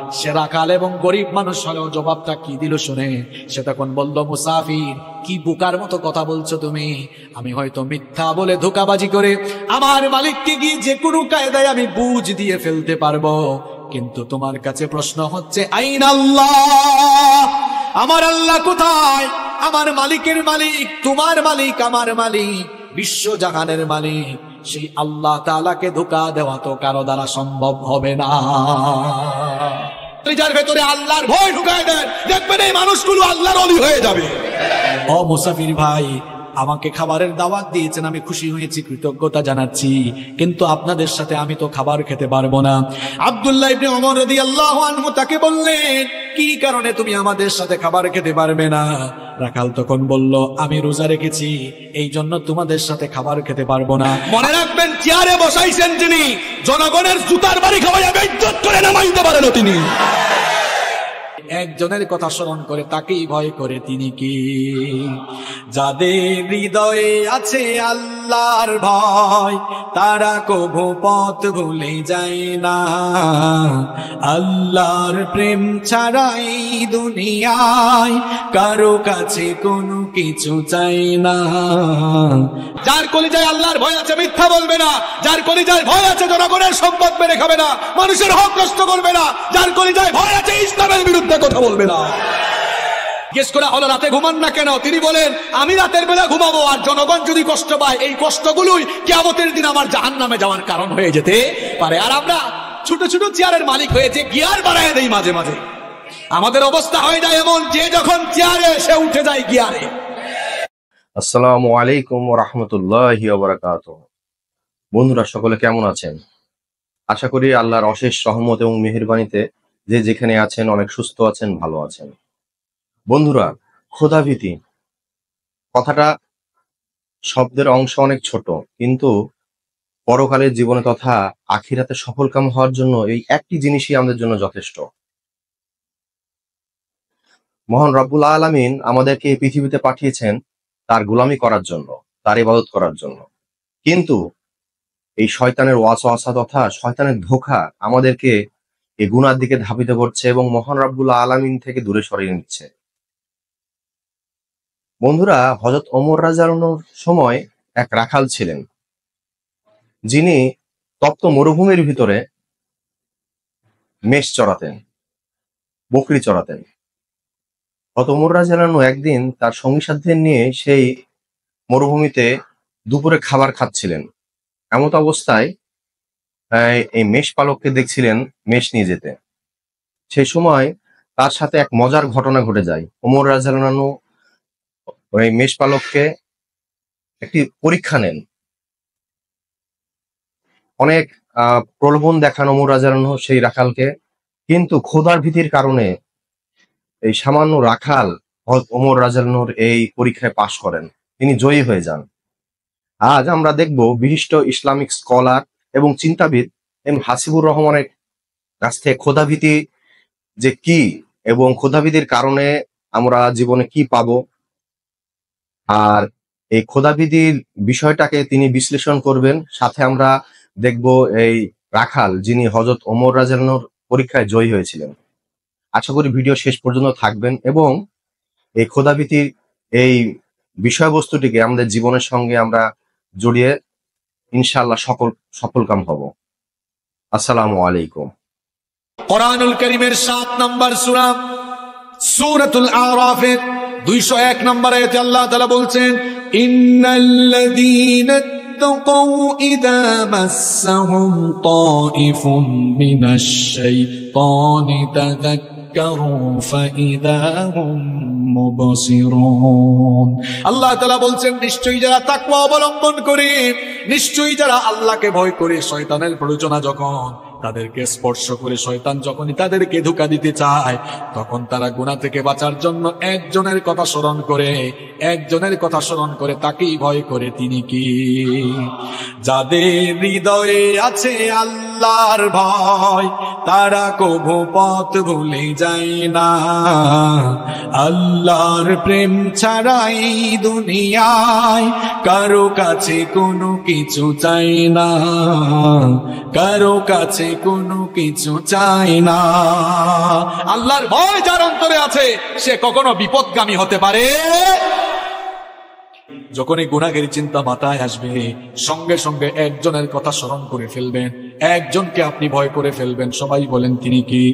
সে রাখাল এবং গরিব মানুষ হলেও জবাবটা কি দিল শুনে, সে তখন বলল, মুসাফির, কি বোকার মতো কথা বলছো তুমি? আমি হয়তো মিথ্যা বলে ধোঁকাবাজি করে আমার মালিককে গিয়ে যে কোনো কায়দায় আমি বুঝ দিয়ে ফেলতে পারবো, কিন্তু তোমার কাছে প্রশ্ন হচ্ছে, আইন আল্লাহ, আমার আল্লাহ কোথায়? আমার মালিকের মালিক, তোমার মালিক, আমার মালিক, বিশ্ব জাহানের মালিক, সেই আল্লাহ তাআলাকে ধোঁকা দেওয়া তো কারো দ্বারা সম্ভব হবে না। যার ভেতরে আল্লাহর ভয় ঢুকায় দেন, দেখবেন এই মানুষগুলো আল্লাহর ওলি হয়ে যাবে। ও মুসাফির ভাই, আমাকে খাবারের দাওয়াত দিয়েছেন, আমি খুশি হয়েছি, কৃতজ্ঞতা জানাচ্ছি, কিন্তু আপনাদের সাথে আমি তো খাবার খেতে পারবো না। আব্দুল্লাহ ইবনে ওমর রাদিয়াল্লাহু আনহু তাকে বললেন, কি কারণে তুমি আমাদের সাথে খাবার খেতে পারবে না? রাখাল তখন বলল, আমি রোজা রেখেছি, এই জন্য তোমাদের সাথে খাবার খেতে পারবো না। মনে রাখবেন, চেয়ারে বসাইছেন যিনি, জনগণের জুতার বাড়ি খাওয়াইয়া বেইজ্জত করে নামাইতে পারেন তিনি। একজনের কথা স্মরণ করে তাকেই ভয় করে তিনি কি? যাদের হৃদয়ে আছে আল্লাহর ভয়, তারা কভু পথ ভুলে যায় না। আল্লাহর প্রেম ছাড়াই দুনিয়ায় কারো কাছে কোনো কিছু চাই না। যার কলিজায় আল্লাহর ভয় আছে মিথ্যা বলবে না, যার কলিজায় ভয় আছে জনগণের সম্পদ মেরে খাবে না, মানুষের হক নষ্ট করবে না, যার কলিজায় ভয় আছে ইসলামের বিরুদ্ধে কথা বলবে না। জিজ্ঞেস করা হলো, রাতে ঘুমান না কেন? তিনি বলেন, আমি রাতের বেলা ঘুমাবো, আর জনগণ যদি কষ্ট পায়, এই কষ্টগুলোই কিয়ামতের দিন আমার জাহান্নামে যাওয়ার কারণ হয়ে যেতে পারে। আর আমরা ছোট ছোট চেয়ারের মালিক হয়েছে, গিয়ার বাড়ায় দেই মাঝে মাঝে। আমাদের অবস্থা হয়ে যায় এমন, যে যখন চেয়ারে সে উঠে যায় গিয়ারে। আসসালামু আলাইকুম ওয়া রাহমাতুল্লাহি ওয়া বারাকাতুহু। বন্ধুরা সকলে কেমন আছেন? আশা করি আল্লাহর অশেষ রহমত এবং মেহেরবানিতে যে যেখানে আছেন অনেক সুস্থ আছেন, ভালো আছেন। বন্ধুরা, ক্ষুধাভীতি কথাটা শব্দের অংশ অনেক ছোট, কিন্তু পরকালের জীবনে তথা আখিরাতে সফলকাম হওয়ার জন্য এই একটি জিনিসই আমাদের জন্য যথেষ্ট। মহান রব্বুল আলামিন আমাদেরকে এই পৃথিবীতে পাঠিয়েছেন তার গোলামি করার জন্য, তার ইবাদত করার জন্য, কিন্তু এই শয়তানের ওয়াসওয়াসা তথা শয়তানের ধোঁকা আমাদেরকে এই গুনার দিকে ধাবিত করছে এবং মহান রব্বুল আলামিন থেকে দূরে সরিয়ে নিচ্ছে। বন্ধুরা, হযরত ওমর রাদিয়াল্লাহু আনহুর সময় এক রাখাল ছিলেন, যিনি তপ্ত মরুভূমির ভিতরে মেষ চড়াতেন, বকরি চড়াতেন। হযরত ওমর রাদিয়াল্লাহু আনহু একদিন তার সঙ্গী সাথীদের নিয়ে সেই মরুভূমিতে দুপুরে খাবার খাচ্ছিলেন। এমত অবস্থায় এই মেষ পালককে দেখছিলেন মেষ নিয়ে যেতে। সেই সময় তার সাথে এক মজার ঘটনা ঘটে যায়। ওমর রাদিয়াল্লাহু আনহু ওই মেষ পালককে একটি পরীক্ষা নেন। অনেক প্রলোভন দেখান ওমর রাদিয়াল্লাহু আনহু সেই রাখালকে, কিন্তু ক্ষুধার ভীতির কারণে এই সামান্য রাখাল ওমর রাদিয়াল্লাহু আনহুর এই পরীক্ষায় পাশ করেন, তিনি জয়ী হয়ে যান। আজ আমরা দেখব বিশিষ্ট ইসলামিক স্কলার এবং চিন্তাবিদ এম হাসিবুর রহমানের কাছ থেকে ক্ষুধাভীতি যে কি এবং ক্ষুধাভীতির কারণে আমরা জীবনে কি পাবো, আর এই ক্ষুধাভীতির বিষয়টাকে তিনি বিশ্লেষণ করবেন। সাথে আমরা দেখব এই রাখাল যিনি হযরত ওমর রাদিয়াল্লাহু আনহুর পরীক্ষায় জয়ী হয়েছিলেন। আশা করি ভিডিও শেষ পর্যন্ত থাকবেন এবং এই ক্ষুধাভীতির এই বিষয়বস্তুটিকে আমাদের জীবনের সঙ্গে আমরা জড়িয়ে ইনশাআল্লাহ সফলকাম হব। আসসালামু আলাইকুম। কোরআনুল কারীমের 7 নম্বর সূরা সূরাতুল আরাফের 201 নম্বর আয়াতে আল্লাহ তাআলা বলছেন, ইন্নাল্লাযীনা তাকাউ ইযা মাসসাহুম তাইফুম মিনাশ শাইতানি তাযাক্কারু ফাইযা হুম মুবসিরুন। আল্লাহ তাআলা বলছেন, নিশ্চয়ই যারা তাকওয়া অবলম্বন করে, নিশ্চয়ই যারা আল্লাহকে ভয় করে, শয়তানের প্ররোচনা যখন তাদেরকে স্পর্শ করে, শয়তান যখনই তাদেরকে ধোঁকা দিতে চায়, তখন তারা গুনাহ থেকে বাঁচার জন্য একজনের কথা স্মরণ করে, একজনের কথা স্মরণ করে তাকেই ভয় করে। তিনি কি? যাদের হৃদয়ে আছে আল্লাহ আল্লাহর ভয়, তারা কভু পথ ভুলে যায় না। আল্লাহর প্রেম ছাড়াই দুনিয়ায় কারো কাছে কোনো কিছু চাই না, কারো কাছে কোনো কিছু চাই না। আল্লাহর ভয় যার অন্তরে আছে সে কখনো বিপদগামী হতে পারে। যখনই গুনাহের চিন্তা মাথায় আসবে সঙ্গে সঙ্গে একজনের কথা স্মরণ করে ফেলবেন, একজনকে আপনি ভয় করে ফেলবেন। সবাই বলেন তিনি কি?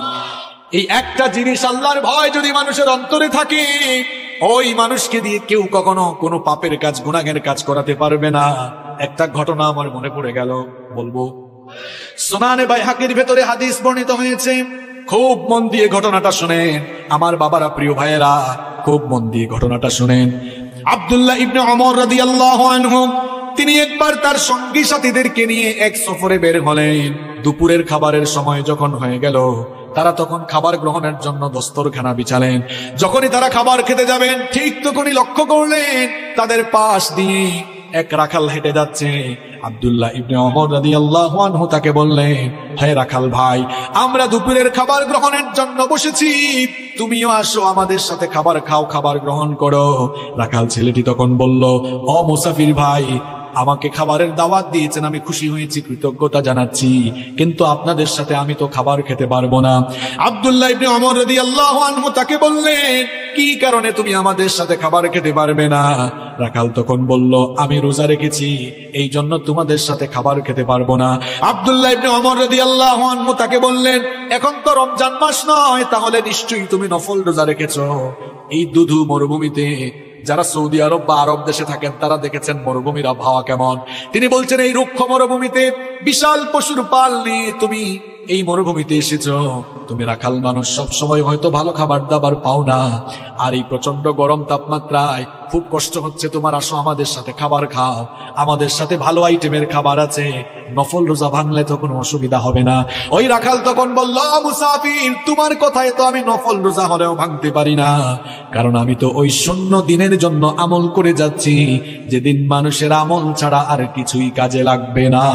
এই একটা জিনিস আল্লাহর ভয় যদি মানুষের অন্তরে থাকে, ওই মানুষকে দিয়ে কেউ কখনো কোনো পাপের কাজ গুনাহের কাজ করাতে পারবে না। একটা ঘটনা আমার মনে পড়ে গেল, বলবো। সুনানে বাইহাকির ভেতরে হাদিস বর্ণিত হয়েছে, খুব মন দিয়ে ঘটনাটা শুনেন আমার বাবারা, প্রিয় ভাইয়েরা, খুব মন দিয়ে ঘটনাটা শুনেন। আব্দুল্লাহ ইবনে ওমর রাদিয়াল্লাহু আনহু তিনি একবার তার সঙ্গী সাথীদেরকে নিয়ে এক সফরে বের হলেন। দুপুরের খাবারের সময় যখন হয়ে গেল, তারা তখন খাবার গ্রহণের জন্য দস্তরখানা বিছালেন। যখনই তারা খাবার খেতে যাবেন, ঠিক তখনই লক্ষ্য করলেন তাদের পাশ দিয়ে এক রাখাল হেঁটে যাচ্ছে। আব্দুল্লাহ ইবনে ওমর রাদিয়াল্লাহু আনহু তাকে বললেন, হে রাখাল ভাই, আমরা দুপুরের খাবার গ্রহণের জন্য বসেছি, তুমিও আসো আমাদের সাথে খাবার খাও, খাবার গ্রহণ করো। রাখাল ছেলেটি তখন বলল, ও মুসাফির ভাই, আমাকে খাবারের দাওয়াত দিয়েছেন, আমি খুশি হয়েছি, কৃতজ্ঞতা জানাচ্ছি, কিন্তু আপনাদের সাথে আমি তো খাবার খেতে পারবো না। আব্দুল্লাহ ইবনে ওমর রাদিয়াল্লাহু আনহু তাকে বললেন, কি কারণে তুমি আমাদের সাথে খাবার খেতে পারবে না? রাখাল তখন বলল, আমি রোজা রেখেছি, এই জন্য তোমাদের সাথে খাবার খেতে পারবো না। আব্দুল্লাহ ইবনে ওমর রাদিয়াল্লাহু আনহু তাকে বললেন, এখন তো রমজান মাস নয়, তাহলে নিশ্চয়ই তুমি নফল রোজা রেখেছো। এই দুধু মরুভূমিতে যারা সৌদি আরব বা আরব দেশে থাকেন তারা দেখেছেন মরুভূমির আবহাওয়া কেমন। তিনি বলছেন, এই রুক্ষ মরুভূমিতে বিশাল পশুর পাল নিয়ে তুমি এই মরুভূমিতে এসেছো, তুমি রাখাল মানুষ, সব সময় হয়তো ভালো খাবার দাবার পাও না, আর এই প্রচন্ড গরম তাপমাত্রায় খুব কষ্ট হচ্ছে তোমার, আসো আমাদের সাথে খাবার খাও, আমাদের সাথে ভালো আইটেমের খাবার আছে, নফল রোজা ভাঙলে তো কোনো অসুবিধা হবে না। ওই রাখাল তখন বলল, মুসাফির, তোমার কথায় তো আমি নফল রোজা হলেও ভাঙতে পারি না, কারণ আমি তো ওই শূন্য দিনের জন্য আমল করে যাচ্ছি, যেদিন মানুষের আমল ছাড়া আর কিছুই কাজে লাগবে না।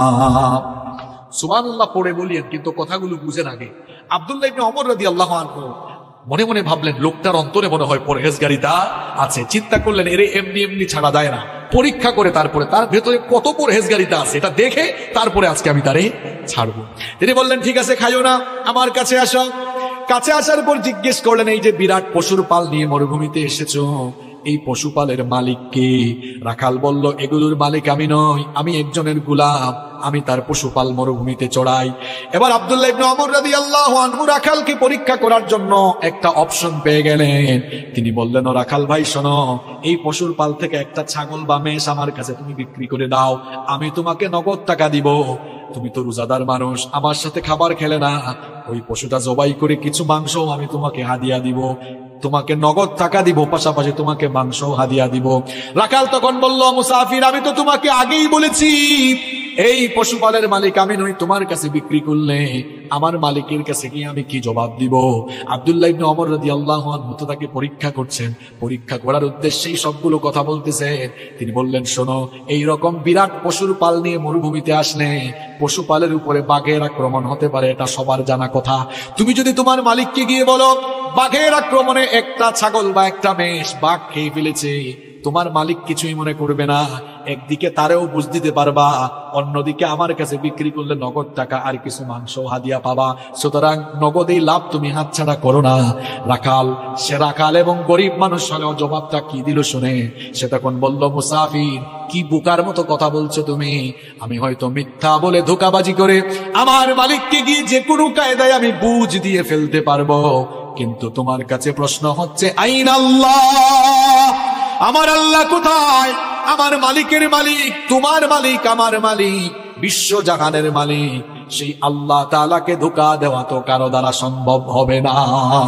সুবহানাল্লাহ পড়ে বলিয়েন, কিন্তু কথাগুলো বুঝেন আগে। আব্দুল্লাহ ইবনে ওমর রাদিয়াল্লাহু আনহু মনে মনে ভাবলেন, লোকটার অন্তরে মনে হয় পরহেজগারিতা আছে। চিন্তা করলেন, এরে এমনি এমনি ছাড়া যায় না, পরীক্ষা করে তারপরে তার ভেতরে কত পরহেজগারিতা আছে এটা দেখে তারপরে আজকে আমি তারে ছাড়বো। তিনি বললেন, ঠিক আছে, খাইও না, আমার কাছে আসো। কাছে আসার পর জিজ্ঞেস করলেন, এই যে বিরাট পশুর পাল নিয়ে মরুভূমিতে এসেছো, এই পশুপালের মালিক কে? রাখাল বলল, এগুলোর মালিক আমি নই, আমি একজনের গোলাম, আমি তার পশুপাল মরুভূমিতে চড়াই। এবার আব্দুল্লাহ ইবনে ওমর রাদিয়াল্লাহু আনহু রাখালকে পরীক্ষা করার জন্য একটা অপশন পেয়ে গেলেন। তিনি বললেন, ও রাখাল ভাই, শোনো, এই পশুর পাল থেকে একটা ছাগল বা মেষ আমার কাছে তুমি বিক্রি করে দাও, আমি তোমাকে নগদ টাকা দিব। তুমি তো রোজাদার মানুষ, আমার সাথে খাবার খেলে না, ওই পশুটা জবাই করে কিছু মাংস আমি তোমাকে হাদিয়া দিব, তোমাকে নগদ টাকা দিব, পাশাপাশি তোমাকে মাংস হাদিয়া দিব। রাখাল তখন বলল, মুসাফির, আমি তো তোমাকে আগেই বলেছি এই পশুপালের মালিক আমি নই, তোমার কাছে বিক্রি করলে আমার মালিকের কাছে গিয়ে আমি কি জবাব দিব? আব্দুল্লাহ ইবনে ওমর রাদিয়াল্লাহু আনহু তাকে পরীক্ষা করছেন, পরীক্ষা করার উদ্দেশ্যেই সবগুলো কথা বলতেছেন। তিনি বললেন, শোনো, এই রকম বিরাট পশুর পাল নিয়ে মরুভূমিতে আসলে পশুপালের উপরে বাঘের আক্রমণ হতে পারে, এটা সবার জানা কথা। তুমি যদি তোমার মালিককে গিয়ে বলো বাঘের আক্রমণে একটা ছাগল বা একটা মেষ বাঘ খেয়ে ফেলেছে, তোমার মালিক কিছুই মনে করবে না, একদিকে তারেও বুঝ দিতে পারবা, অন্যদিকে আমার কাছে বিক্রি করলে নগদ টাকা আর কিছু মাংস হাদিয়া পাবা, সুতরাং নগদেই লাভ, তুমি হাতছাড়া করো না। রাখাল, সে রাখাল এবং গরিব মানুষ হলেও জবাবটা কি দিল শুনে, সে তখন বলল, মুসাফির, কি বোকার মতো কথা বলছো তুমি, আমি হয়তো মিথ্যা বলে ধোঁকাবাজি করে আমার মালিককে গিয়ে যে কোনো কায়দায় আমি বুঝ দিয়ে ফেলতে পারবো, কিন্তু তোমার কাছে প্রশ্ন হচ্ছে, আইন আল্লাহ, আমার আল্লাহ কোথায়? আমার মালিকের মালিক, তোমার মালিক, আমার মালিক, বিশ্ব জাহানের মালিক, সেই আল্লাহ তাআলাকে ধোঁকা দেওয়া তো কারো দ্বারা সম্ভব হবে না।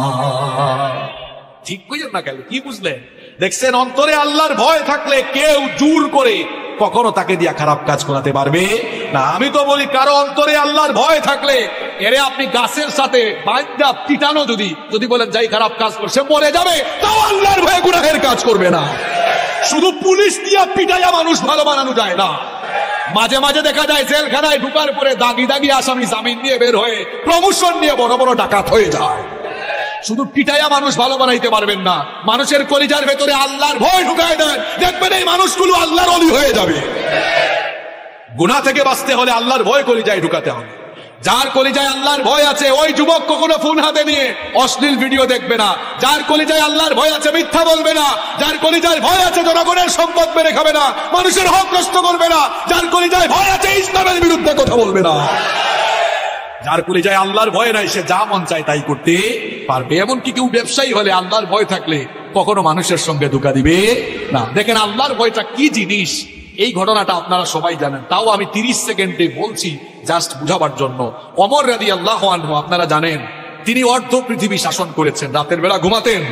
ঠিক বুঝলেন না? কেন কি বুঝলেন? দেখছেন, অন্তরে আল্লাহর ভয় থাকলে কেউ জোর করে কখনো তাকে দিয়া খারাপ কাজ করাতে পারবে না। আমি তো বলি, কারো অন্তরে আল্লাহর ভয় থাকলে এরে আপনি গাছের সাথে বাঁধা পিটানো, যদি বলেন যাই খারাপ কাজ করছে মরে যাবে, তাও আল্লাহর ভয়ে গুনাহের কাজ করবে না। শুধু পুলিশ দিয়া পিটাইয়া মানুষ ভালো বানানো যায় না। মাঝে মাঝে দেখা যায় জেলখানায় ঢুকার পরে দাগি দাগি আসামি জামিন নিয়ে বের হয়ে প্রমোশন নিয়ে বড় বড় ডাকাত হয়ে যায়। শুধু পিটাইয়া মানুষ ভালো বানাইতে পারবেন না, মানুষের কলিজার ভেতরে আল্লাহর ভয় ঢুকায় দেন, দেখবেন এই মানুষগুলো আল্লাহর ওলি হয়ে যাবে। গুনাহ থেকে বাঁচতে হলে আল্লাহর ভয় কলিজায় ঢুকাতে হবে। যার কলিজায় আল্লাহর ভয় আছে ওই যুবক কখনো ফোন হাতে নিয়ে অশ্লীল ভিডিও দেখবে না। যার কলিজায় আল্লাহর ভয় আছে মিথ্যা বলবে না। যার কলিজায় ভয় আছে জনগণের সম্পদ মেরে খাবে না, মানুষের হক নষ্ট করবে না। যার কলিজায় ভয় আছে ইসলামের বিরুদ্ধে কথা বলবে না। যার কলিজায় আল্লাহর ভয় নাই সে যা মন চায় তাই করতে পারবে। এমনকি কেউ ব্যবসায়ী হলে আল্লাহর ভয় থাকলে কখনো মানুষের সঙ্গে ধোঁকা দিবে না। দেখেন আল্লাহর ভয়টা কি জিনিস, এই ঘটনাটা আপনারা সবাই জানেন, তাও আমি 30 সেকেন্ডে বলছি জাস্ট বুঝাবার জন্য। ওমর রাদিয়াল্লাহু আনহু আপনারা জানেন তিনি অর্ধ পৃথিবী শাসন করেছেন। রাতের বেলা ঘুমাতেন,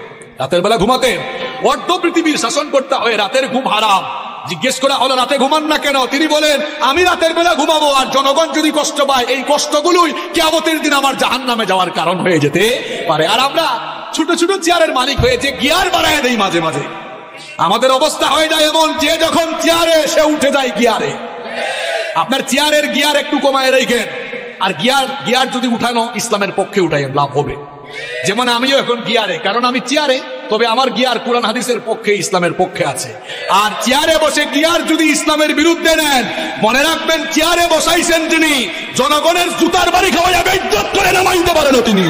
অর্ধ পৃথিবীর শাসন করতে হয়, রাতের ঘুম হারাম। জিজ্ঞেস করা হলো রাতে ঘুমান না কেন? তিনি বলেন আমি রাতের বেলা ঘুমাবো আর জনগণ যদি কষ্ট পায় এই কষ্টগুলোই কিয়ামতের দিন আমার জাহান্নামে যাওয়ার কারণ হয়ে যেতে পারে। আর আমরা ছোট ছোট চেয়ারের মালিক হয়েছে, গিয়ার বাড়ায় দেই মাঝে মাঝে। আমাদের অবস্থা হয়ে যায় এমন যে যখন চেয়ারে সে উঠে যায় গিয়ারে। আপনার চেয়ারের গিয়ার একটু কমায় রেখেন, আর গিয়ার যদি উঠানো ইসলামের পক্ষে উঠাইন লাভ হবে। যেমন আমিও এখন গিয়ারে, কারণ আমি চেয়ারে, তবে আমার গিয়ার কোরআন হাদিসের পক্ষে ইসলামের পক্ষে আছে। আর চেয়ারে বসে গিয়ার যদি ইসলামের বিরুদ্ধে নেন, মনে রাখবেন চেয়ারে বসাইছেন তিনি, জনগণের জুতার বাড়ি খাওয়াইয়া বেইজ্জত করে নামাইতে পারেন তিনি।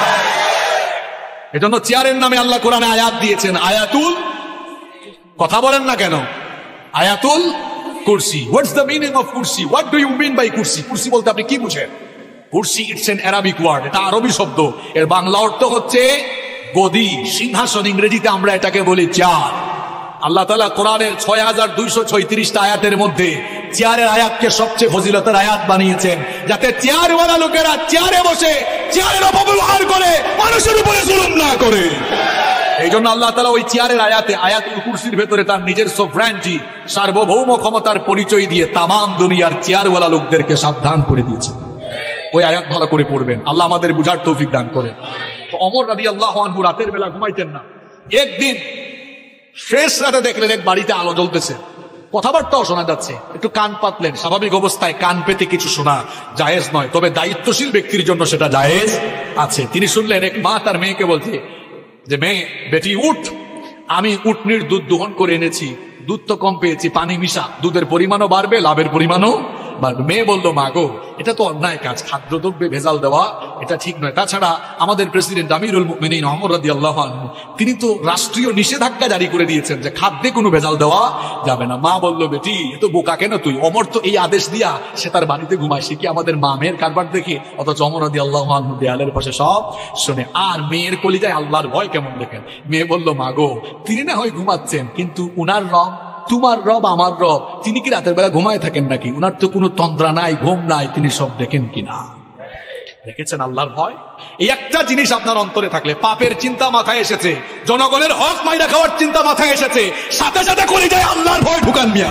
এজন্য চেয়ারের নামে আল্লাহ কোরআনে আয়াত দিয়েছেন, আয়াতুল, কথা বলেন না কেন, আয়াতুল কুরসি। হোয়াটস দ্য মিনিং অফ কুরসি? What do you mean by কুরসি? কুরসি বলতে আপনি কি বুঝেন? কুরসি ইটস এন অ্যারাবিক ওয়ার্ড, এটা আরবি শব্দ। এর বাংলা অর্থ হচ্ছে গদি, সিংহাসন। ইংরেজিতে আমরা এটাকে বলি চেয়ার। আল্লাহ তাআলা কোরআনের 6236টা আয়াতের মধ্যে চেয়ারের আয়াতকে সবচেয়ে ফজিলতের আয়াত বানিয়েছেন, যাতে চেয়ারওয়ালা লোকেরা চেয়ারে বসে চেয়ারের অপব্যবহার করে মানুষের উপরে জুলুম না করে। এই জন্য আল্লাহ তাআলা ওই চেয়ারের আয়াতে, আয়াতুল কুরসির ভেতরে তার নিজের সোভরেনিটি, সার্বভৌম ক্ষমতার পরিচয় দিয়ে তামাম দুনিয়ার চেয়ারওয়ালা লোকদেরকে সাবধান করে দিয়েছে। ওই আয়াত ভালো করে পড়বেন, আল্লাহ আমাদের বুঝার তৌফিক দান করেন। তো ওমর রাদিয়াল্লাহু আনহু রাতের বেলা ঘুমাইতেন না। একদিন শেষ রাতে দেখলেন এক বাড়িতে আলো জ্বলতেছে, কথাবার্তাও শোনা যাচ্ছে। একটু কান পাতলেন। স্বাভাবিক অবস্থায় কান পেতে কিছু শোনা জায়েজ নয়, তবে দায়িত্বশীল ব্যক্তির জন্য সেটা জায়েজ আছে। তিনি শুনলেন এক মা তার মেয়েকে বলছে যে মেয়ে, বেটি উঠ, আমি উটনির দুধ দোহন করে এনেছি, দুধ তো কম পেয়েছি, পানি মিশা, দুধের পরিমাণও বাড়বে, লাভের পরিমাণও বাড়বে। মেয়ে বললো মা গো, এটা তো অন্যায় কাজ, খাদ্যদ্রব্যে ভেজাল দেওয়া এটা ঠিক নয়। তাছাড়া আমাদের প্রেসিডেন্ট আমিরুল মুমিনিন ওমর রাদিয়াল্লাহু আনহু তিনি তো রাষ্ট্রীয় নিষেধাজ্ঞা জারি করে দিয়েছেন যে খাদ্যে কোনো ভেজাল দেওয়া যাবে না। মা বলল বেটি এ তো বোকা কেন তুই? ওমর তো এই আদেশ দিয়া সে তার বাড়িতে ঘুমায়, সে কি আমাদের মা মেয়ের কারবার দেখে? অথচ ওমর রাদিয়াল্লাহু আনহু দেয়ালের পাশে সব শুনে। আর মেয়ের কলিজায় আল্লাহর ভয় কেমন দেখেন। মেয়ে বলল মা গো, তিনি না হয় ঘুমাচ্ছেন, কিন্তু উনার রব, তোমার রব আমার রব, তিনি কি রাতের বেলা ঘুমায় থাকেন নাকি? উনার তো কোনো তন্দ্রা নাই, ঘুম নাই, তিনি সব দেখেন কিনা? দেখেছেন আল্লাহর ভয়? এই একটা জিনিস আপনার অন্তরে থাকলে, পাপের চিন্তা মাথায় এসেছে, জনগণের হক মাইরা খাওয়ার চিন্তা মাথায় এসেছে, সাথে সাথে করে যায় আল্লাহর ভয় ঢুকান মিয়া।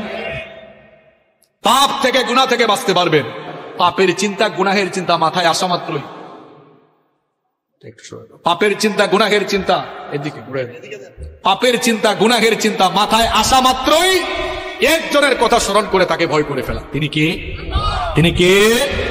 পাপ থেকে, গুনাহ থেকে বাঁচতে পারবেন। পাপের চিন্তা, গুনাহের চিন্তা মাথায় আসা মাত্রই, পাপের চিন্তা, গুনাহের চিন্তা, এদিকে ঘুরে, পাপের চিন্তা, গুনাহের চিন্তা মাথায় আসা মাত্রই একজনের কথা স্মরণ করে তাকে ভয় করে ফেলা। তিনি কে? তিনি কে?